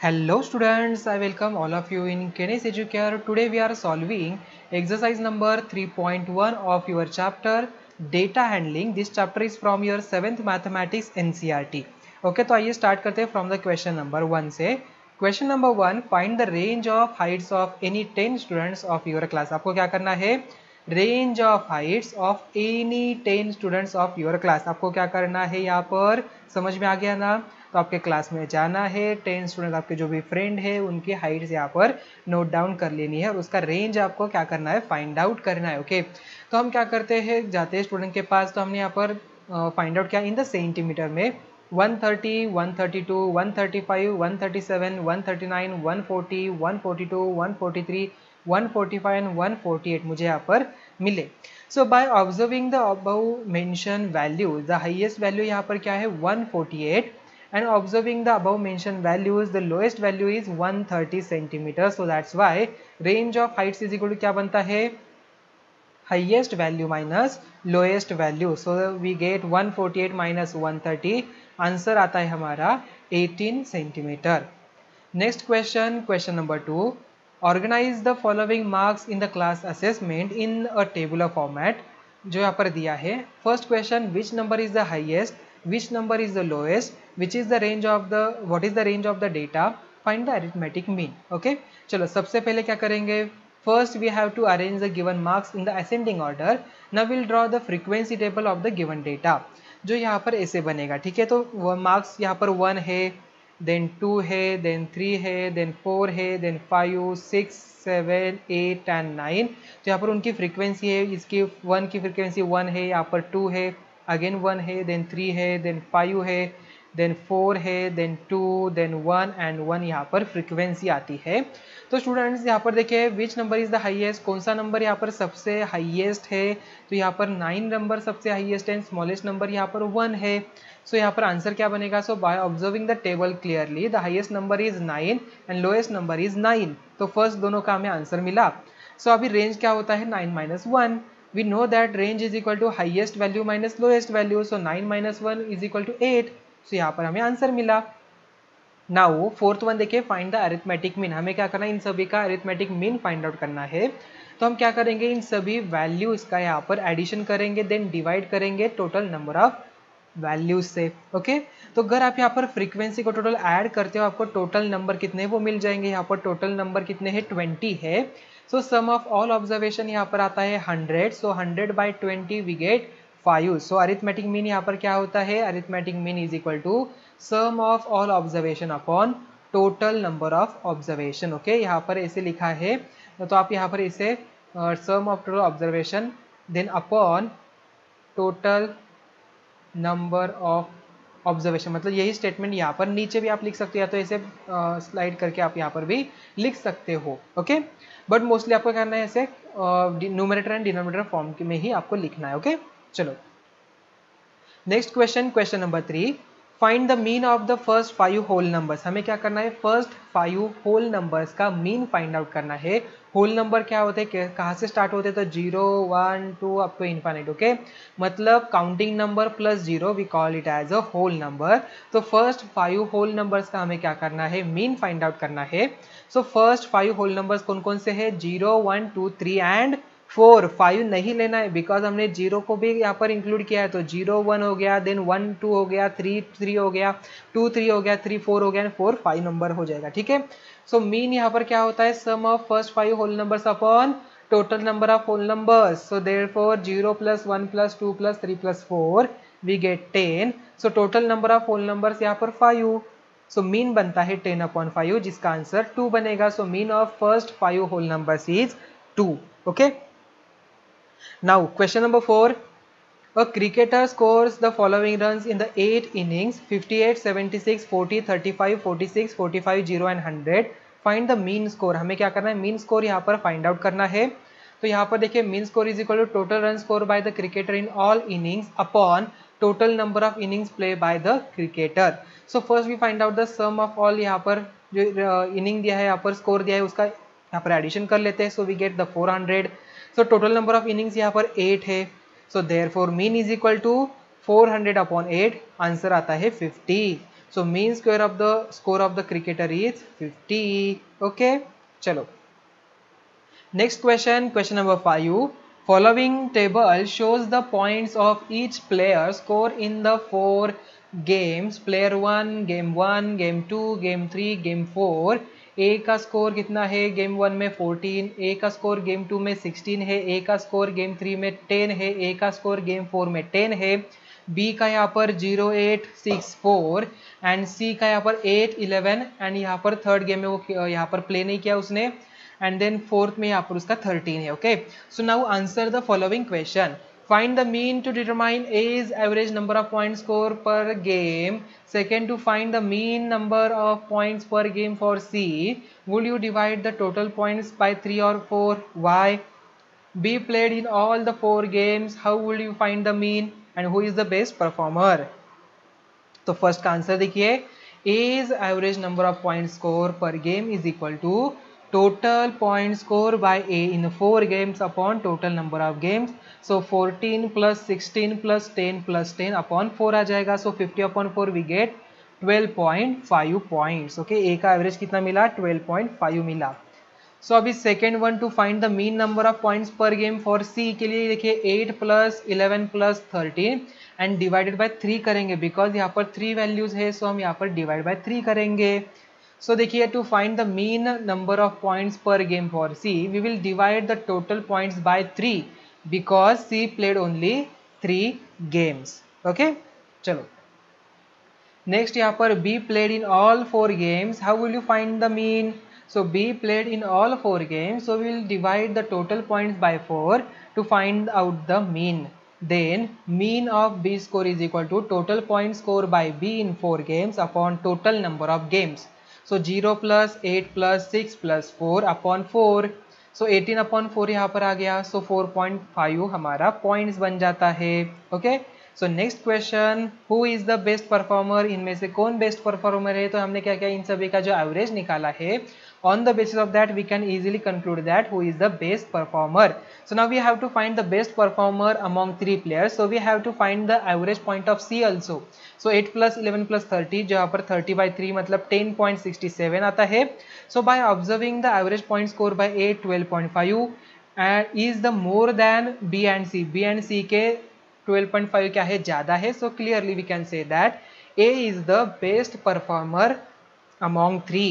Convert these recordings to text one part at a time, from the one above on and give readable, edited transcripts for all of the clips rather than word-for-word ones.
Hello students, I welcome all of you in Kenes Educare. Today we are solving exercise number 3.1 of your chapter data handling. This chapter is from your 7th mathematics NCERT. Okay, तो आइए start करते हैं from the question number 1 से. Question number 1, find the range of heights of any 10 students of your class. आपको क्या करना है? Range of heights of any 10 students of your class. आपको क्या करना है यहाँ पर, समझ में आ गया ना? तो आपके क्लास में जाना है, 10 स्टूडेंट आपके जो भी फ्रेंड है उनकी हाइट्स यहाँ पर नोट डाउन कर लेनी है और उसका रेंज आपको क्या करना है, फाइंड आउट करना है. ओके, तो हम क्या करते हैं, जाते हैं स्टूडेंट के पास, तो हमने यहाँ पर फाइंड आउट किया इन द सेंटीमीटर में 130, 132, 135, 137, 139, 140, 142, 143, 145 एंड 148 मुझे यहाँ पर मिले. So by observing the above mention value, the highest value यहाँ पर क्या है 148 and observing the above mentioned values the lowest value is 130 centimeter. So that's why range of heights is equal to क्या बनता है, highest value minus lowest value. So we get 148 minus 130, answer आता है हमारा 18 centimetre. Next question, question number 2, organise the following marks in the class assessment in a tabular format. जो यहाँ पर दिया है, first question, which number is the highest, which number is the lowest, which is the range of the, what is the range of the data, find the arithmetic mean. Okay, चलो सबसे पहले क्या करेंगे, first we have to arrange the given marks in the ascending order. Now we'll draw the frequency table of the given data. जो यहाँ पर ऐसे बनेगा, ठीक है. तो मार्क्स यहाँ पर 1 है, देन 2 है, देन 3 है, देन 4 है, देन 5, 6, 7, 8 एंड 9. तो यहाँ पर उनकी फ्रीक्वेंसी है, इसकी 1 की फ्रीक्वेंसी 1 है, यहाँ पर 2 है, अगेन 1 है, देन 3 है, देन 5 है, देन 4 है, देन 2, देन 1 एंड 1 यहाँ पर फ्रीक्वेंसी आती है. तो स्टूडेंट्स यहाँ पर देखिए, which number is the highest, कौन सा नंबर यहाँ पर सबसे हाईएस्ट है, तो यहाँ पर 9 नंबर सबसे हाईएस्ट है, स्मॉलेस्ट नंबर यहाँ पर 1 है. सो यहाँ पर आंसर क्या बनेगा, so by observing the table clearly the highest number is 9 and lowest number is 9. तो फर्स्ट दोनों का हमें आंसर मिला. सो अभी रेंज क्या होता है, 9 minus 1. We know that range is equal to highest value minus lowest value. So 9 minus 1 is equal to 8. So यहाँ पर हमें आंसर मिला. Now फोर्थ वन देखिए, फाइंड द अरिथमेटिक मीन. हमें क्या करना है, इन सभी का अरिथमेटिक मीन फाइंड आउट करना है. तो हम क्या करेंगे, इन सभी वैल्यूज का यहाँ पर एडिशन करेंगे, देन डिवाइड करेंगे टोटल नंबर ऑफ वैल्यूज से. ओके, तो अगर आप यहाँ पर फ्रीक्वेंसी को टोटल ऐड करते हो, आपको टोटल नंबर कितने वो मिल जाएंगे. यहाँ पर टोटल नंबर कितने हैं, 20 है. So sum of all observation यहाँ पर आता है 100. So 100 by 20 we get 5. So arithmetic mean यहाँ पर क्या होता है, arithmetic mean is equal to sum of all observation upon total number of observation. Okay, यहाँ पर ऐसे लिखा है, तो आप यहाँ पर इसे sum of total observation then upon total number of observation, मतलब यही स्टेटमेंट यहाँ पर नीचे भी आप लिख सकते हो, या तो ऐसे स्लाइड करके आप यहाँ पर भी लिख सकते हो. ओके, बट मोस्टली आपको करना है ऐसे न्यूमरेटर एंड डिनोमिनेटर फॉर्म में ही आपको लिखना है. ओके, चलो next question, question number 3, find the mean of the first 5 whole numbers. हमें क्या करना है, फर्स्ट 5 होल नंबर्स का मीन फाइंड आउट करना है. होल नंबर क्या होते हैं, कहाँ से स्टार्ट होते हैं, तो 0, 1, 2 अप टू इन्फिनिट. ओके, मतलब counting number plus 0 we call it as a whole number. तो फर्स्ट 5 होल नंबर्स का हमें क्या करना है, मीन फाइंड आउट करना है. सो फर्स्ट 5 होल नंबर्स कौन कौन से हैं, 0, 1, 2, 3 एंड 4. 5 नहीं लेना है बिकॉज हमने 0 को भी यहाँ पर इंक्लूड किया है. तो 0, 1 हो गया, देन 1, 2 हो गया, 3, 3 हो गया, 2, 3 हो गया, 3, 4 हो गया, 4, 5 नंबर हो जाएगा. ठीक है, सो मीन यहाँ पर क्या होता है, sum of first 5 whole numbers upon total number of whole numbers. So therefore 0 + 1 + 2 + 3 + 4 we get 10. So total number of whole numbers यहाँ पर 5. सो मीन बनता है 10/5, जिसका आंसर 2 बनेगा. So mean of first 5 whole numbers is 2. Okay, now question number 4, a cricketer scores the following runs in the 8 innings: 58, 76, 40, 35, 46, 45, 0 and 100. find the mean score. हमें क्या करना है, मीन स्कोर यहाँ पर फाइंड आउट करना है. तो यहाँ पर देखिए, mean score is equal to total run score by the cricketer in all innings upon total number of innings play by the cricketer. So first we find out the sum of all, यहाँ पर जो inning दिया है, यहाँ पर score दिया है, उसका यहाँ पर एडिशन कर लेते हैं. So we get the 400. So total number of innings यहाँ पर 8 है. So therefore mean is equal to 400/8, answer आता है 50. So mean score of the cricketer is 50. Okay, chalo. Next question, question number 5. Following table shows the points of each player score in the 4 games. Player 1, game 1, game 2, game 3, game 4. ए का score कितना है game 1 में 14, ए का score game 2 में 16 है, ए का score game 3 में 10 है, ए का स्कोर गेम 4 में 10 है, बी का यहाँ पर 0, 8, 6, 4 एंड सी का यहाँ पर 8, 11 एंड यहाँ पर थर्ड गेम में वो यहाँ पर प्ले नहीं किया उसने एंड देन फोर्थ में यहाँ पर उसका 13 है. Okay, so now answer the following question. Find the mean to determine A's average number of points score per game. Second, to find the mean number of points per game for C. Would you divide the total points by 3 or 4? Why? B played in all the 4 games. How will you find the mean and who is the best performer? तो first का answer देखिए, A's average number of points score per game is equal to total point score by A in 4 games upon total number of games. So 14 plus 16 plus 10 plus 10 upon 4 आ जाएगा. So 50 upon 4 we get 12.5 points. Okay, A का average कितना मिला? 12.5 मिला. So अभी second one, to find the mean number of points per game for C के लिए देखिए 8 plus 11 plus 13 and divided by 3 करेंगे बिकॉज यहाँ पर 3 वैल्यूज है. सो हम यहाँ पर डिवाइड बाय 3 करेंगे. सो देखिए, to find the mean number of points per game for C we will divide the total points by 3 because C played only 3 games. Okay, चलो नेक्स्ट यहाँ पर B played in all 4 games. How will you find the mean? So B played in all 4 games, so we will divide the total points by 4 to find out the mean. Then mean of B score is equal to total point score by B in 4 games upon total number of games. So 0 plus 8 plus 6 plus 4 upon 4. So 18 upon 4 यहाँ पर आ गया. So 4.5 हमारा points बन जाता है. Okay. सो next question, who is the best performer? इनमें से कौन बेस्ट परफॉर्मर है? तो हमने क्या किया, इन सभी का जो एवरेज निकाला है, on the basis of that we can easily conclude that who is the best performer. So now we have to find the best performer among 3 players. So we have to find the average point of C also. So 8 plus 11 plus 30, जहाँ पर 30 by 3 मतलब 10.67 आता है. So by observing the average point score by A 12.5 and is the more than B and C. B and C के 12.5 क्या है, ज़्यादा है. So clearly we can say that A is the best performer among 3.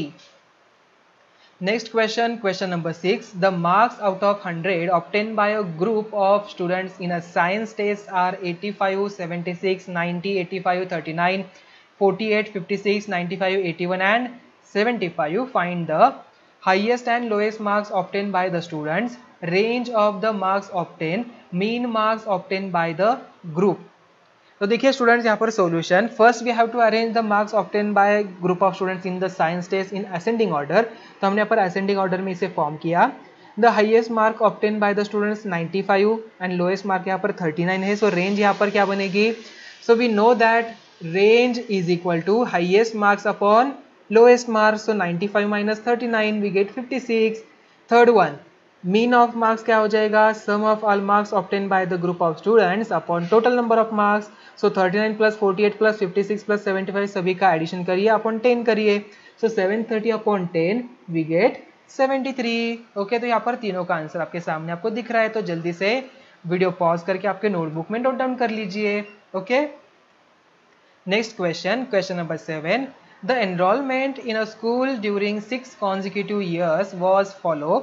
Next question, question number 6. The marks out of 100 obtained by a group of students in a science test are 85, 76, 90, 85, 39, 48, 56, 95, 81 and 75. Find the highest and lowest marks obtained by the students, range of the marks obtained, mean marks obtained by the group. तो देखिए students यहाँ पर solution, first we have to arrange the marks obtain by group of students in the science test in ascending order. तो हमने यहाँ पर ascending order में इसे फॉर्म किया. The highest mark obtain by the students 95 and lowest mark यहाँ पर 39 है. सो रेंज यहाँ पर क्या बनेगी? So we know that range is equal to highest marks upon lowest marks. So 95 minus 39 we get 56. Third one, mean of marks क्या हो जाएगा? Sum of all marks obtain by the group of students upon total number of marks. So 39 plus 48 plus 56 plus 75 सभी का addition करिए upon 10 करिए. So 730 upon 10 we get 73. Okay, तो यहाँ पर तीनों का आंसर आपके सामने आपको दिख रहा है. तो जल्दी से वीडियो पॉज करके आपके नोटबुक में नोट डाउन कर लीजिए. Okay, next question, question number 7. The enrollment in a school during 6 consecutive years was follow: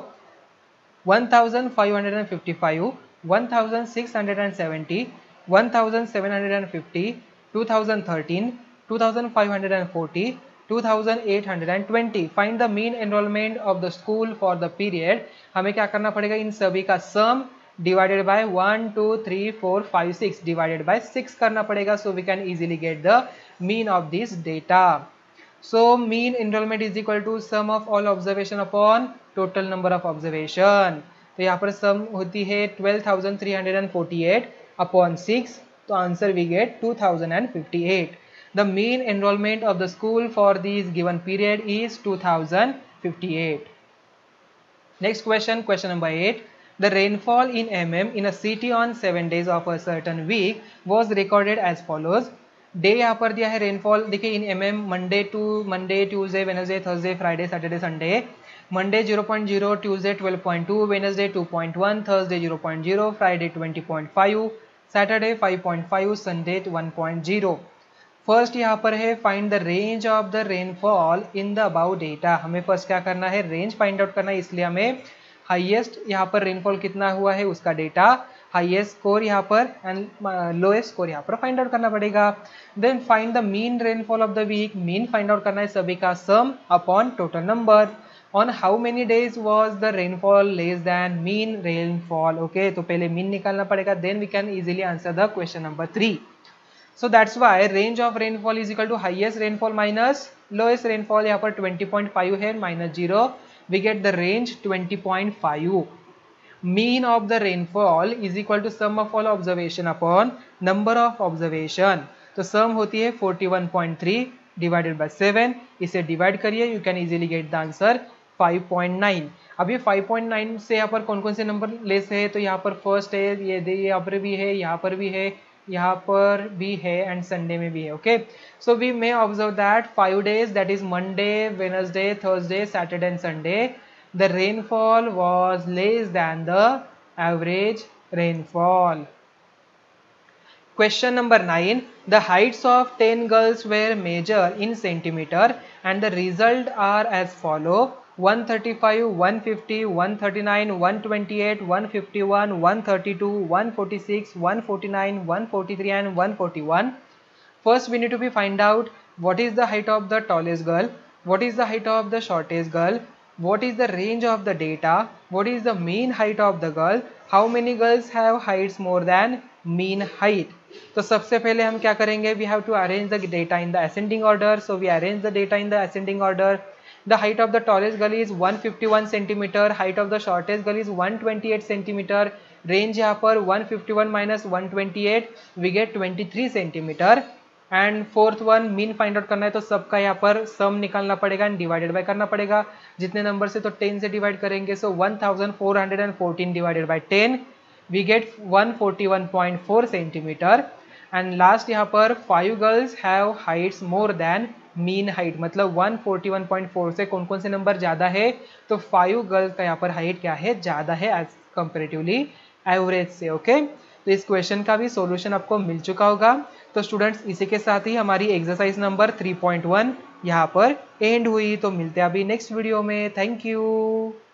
1555, 1670, 1750, 2013, 2540, 2820. Find the mean enrollment of the school for the period. हमें क्या करना पड़ेगा? इन सभी का sum divided by 1, 2, 3, 4, 5, 6 divided by 6 करना पड़ेगा. So we can easily get the mean of this data. So mean enrollment is equal to sum of all observation upon total number of observation. तो यहाँ पर sum होती है 12,348 upon 6. तो answer we get 2058. The mean enrollment of the school for this given period is 2058. Next question, question number 8. The rainfall in mm in a city on 7 days of a certain week was recorded as follows: day यहाँ पर दिया है rainfall, देखिए in mm, Monday Tuesday Wednesday Thursday Friday Saturday Sunday. Monday 0.0, Tuesday 12.2, Wednesday 2.1, Thursday 0.0, Friday 20.5, Saturday 5.5, Sunday 1.0। First यहाँ पर है find the range of the rainfall in the about data. हमें first क्या करना है, रेंज फाइंड आउट करना है, इसलिए हमें हाईएस्ट यहाँ पर रेनफॉल कितना हुआ है उसका डेटा, हाईएस्ट स्कोर यहाँ पर एंड लोएस्ट स्कोर यहाँ पर फाइंड आउट करना पड़ेगा। Then find the mean rainfall of the week, mean find out करना है सभी का sum upon total number. On how many days was the rainfall less than mean rainfall. Okay, तो पहले मीन निकालना पड़ेगा, then we can easily answer the question number 3। So that's why range of rainfall is equal to highest rainfall minus lowest rainfall। यहाँ पर 20.5 है minus 0, we get the range 20.5। mean of the rainfall is equal to sum of all observation upon number of observation। तो sum होती है 41.3 divided by 7, इसे divide करिए, you can easily get the answer 5.9। अब ये 5.9 से यहाँ पर कौन कौन से नंबर लेस है, तो यहाँ पर फर्स्ट है, ये यहाँ पर भी है, यहाँ पर भी है, यहाँ पर भी है एंड संडे में भी है। Okay, so we may observe that 5 days, that is Monday Wednesday Thursday Saturday and Sunday, the rainfall was less than the average rainfall. Question number 9. The heights of 10 girls were measured in centimeter and the result are as follow: 135, 150, 139, 128, 151, 132, 146, 149, 143 and 141. First we need to be find out what is the height of the tallest girl, what is the height of the shortest girl, what is the range of the data, what is the mean height of the girl, how many girls have heights more than mean height। तो सबसे पहले हम क्या करेंगे, we have to arrange the data in the ascending order। So we arrange the data in the ascending order। The height of the tallest girl is 151 centimeter, height of the shortest girl is 128 centimeter, range यहाँ पर 151 minus 128 we get 23 centimeter। And fourth one mean find out करना है, तो सबका यहाँ पर सम निकालना पड़ेगा एंड डिवाइडेड बाय करना पड़ेगा, जितने नंबर से तो 10 से डिवाइड करेंगे। So 1414 divided by 10 we get 141.4 centimeter. And last यहाँ पर 5 girls have heights more than mean height, मतलब 141.4 से कौन कौन से नंबर ज़्यादा है, तो 5 गर्ल्स का यहाँ पर हाइट क्या है, ज़्यादा है एज कंपेरेटिवली एवरेज से। ओके, तो इस क्वेश्चन का भी सॉल्यूशन आपको मिल चुका होगा। तो स्टूडेंट्स इसी के साथ ही हमारी एक्सरसाइज नंबर 3.1 यहाँ पर एंड हुई। तो मिलते हैं अभी नेक्स्ट वीडियो में। Thank you.